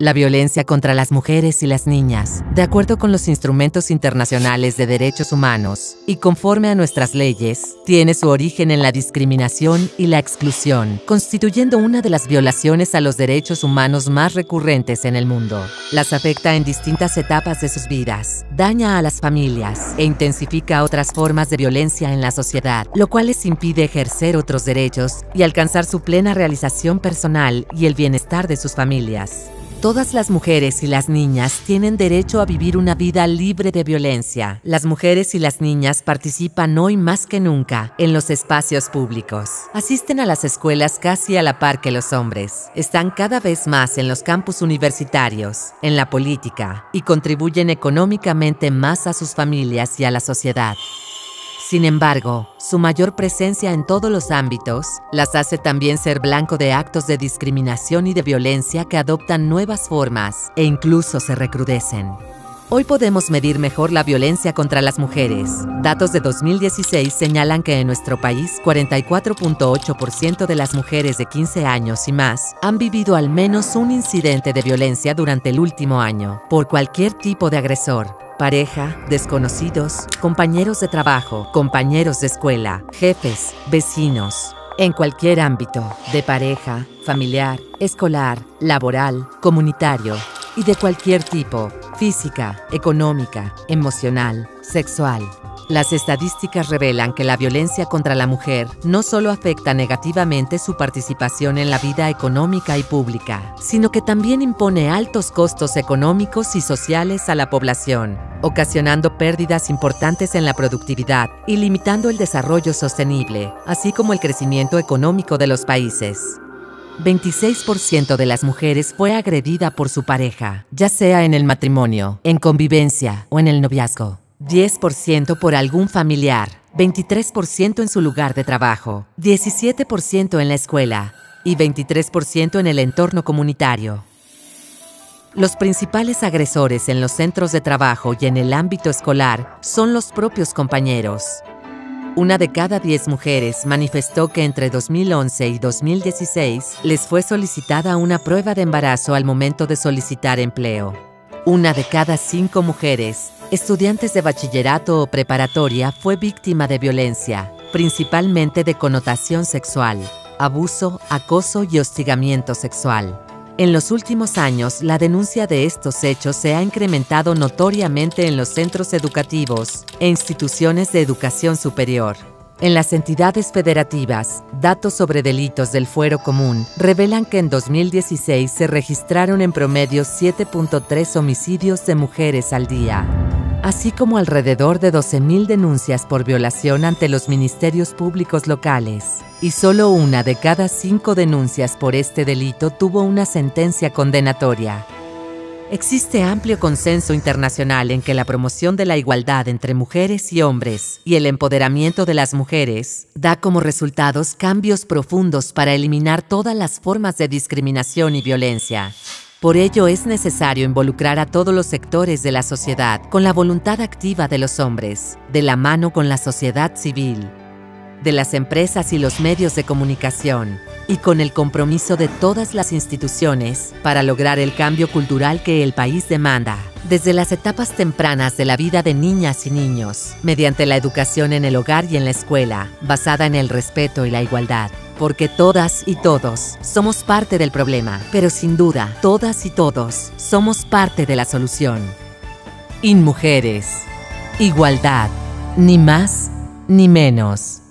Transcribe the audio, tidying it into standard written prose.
La violencia contra las mujeres y las niñas, de acuerdo con los instrumentos internacionales de derechos humanos y conforme a nuestras leyes, tiene su origen en la discriminación y la exclusión, constituyendo una de las violaciones a los derechos humanos más recurrentes en el mundo. Las afecta en distintas etapas de sus vidas, daña a las familias e intensifica otras formas de violencia en la sociedad, lo cual les impide ejercer otros derechos y alcanzar su plena realización personal y el bienestar de sus familias. Todas las mujeres y las niñas tienen derecho a vivir una vida libre de violencia. Las mujeres y las niñas participan hoy más que nunca en los espacios públicos. Asisten a las escuelas casi a la par que los hombres. Están cada vez más en los campus universitarios, en la política y contribuyen económicamente más a sus familias y a la sociedad. Sin embargo, su mayor presencia en todos los ámbitos las hace también ser blanco de actos de discriminación y de violencia que adoptan nuevas formas e incluso se recrudecen. Hoy podemos medir mejor la violencia contra las mujeres. Datos de 2016 señalan que en nuestro país 44.8% de las mujeres de 15 años y más han vivido al menos un incidente de violencia durante el último año, por cualquier tipo de agresor. Pareja, desconocidos, compañeros de trabajo, compañeros de escuela, jefes, vecinos. En cualquier ámbito, de pareja, familiar, escolar, laboral, comunitario y de cualquier tipo, física, económica, emocional, sexual. Las estadísticas revelan que la violencia contra la mujer no solo afecta negativamente su participación en la vida económica y pública, sino que también impone altos costos económicos y sociales a la población, ocasionando pérdidas importantes en la productividad y limitando el desarrollo sostenible, así como el crecimiento económico de los países. 26% de las mujeres fue agredida por su pareja, ya sea en el matrimonio, en convivencia o en el noviazgo. 10% por algún familiar, 23% en su lugar de trabajo, 17% en la escuela y 23% en el entorno comunitario. Los principales agresores en los centros de trabajo y en el ámbito escolar son los propios compañeros. 1 de cada 10 mujeres manifestó que entre 2011 y 2016 les fue solicitada una prueba de embarazo al momento de solicitar empleo. 1 de cada 5 mujeres, estudiantes de bachillerato o preparatoria, fue víctima de violencia, principalmente de connotación sexual, abuso, acoso y hostigamiento sexual. En los últimos años, la denuncia de estos hechos se ha incrementado notoriamente en los centros educativos e instituciones de educación superior. En las entidades federativas, datos sobre delitos del fuero común revelan que en 2016 se registraron en promedio 7.3 homicidios de mujeres al día, así como alrededor de 12.000 denuncias por violación ante los ministerios públicos locales. Y solo 1 de cada 5 denuncias por este delito tuvo una sentencia condenatoria. Existe amplio consenso internacional en que la promoción de la igualdad entre mujeres y hombres y el empoderamiento de las mujeres da como resultados cambios profundos para eliminar todas las formas de discriminación y violencia. Por ello es necesario involucrar a todos los sectores de la sociedad con la voluntad activa de los hombres, de la mano con la sociedad civil, de las empresas y los medios de comunicación, y con el compromiso de todas las instituciones para lograr el cambio cultural que el país demanda, desde las etapas tempranas de la vida de niñas y niños, mediante la educación en el hogar y en la escuela, basada en el respeto y la igualdad. Porque todas y todos somos parte del problema, pero sin duda, todas y todos somos parte de la solución. InMujeres. Igualdad. Ni más ni menos.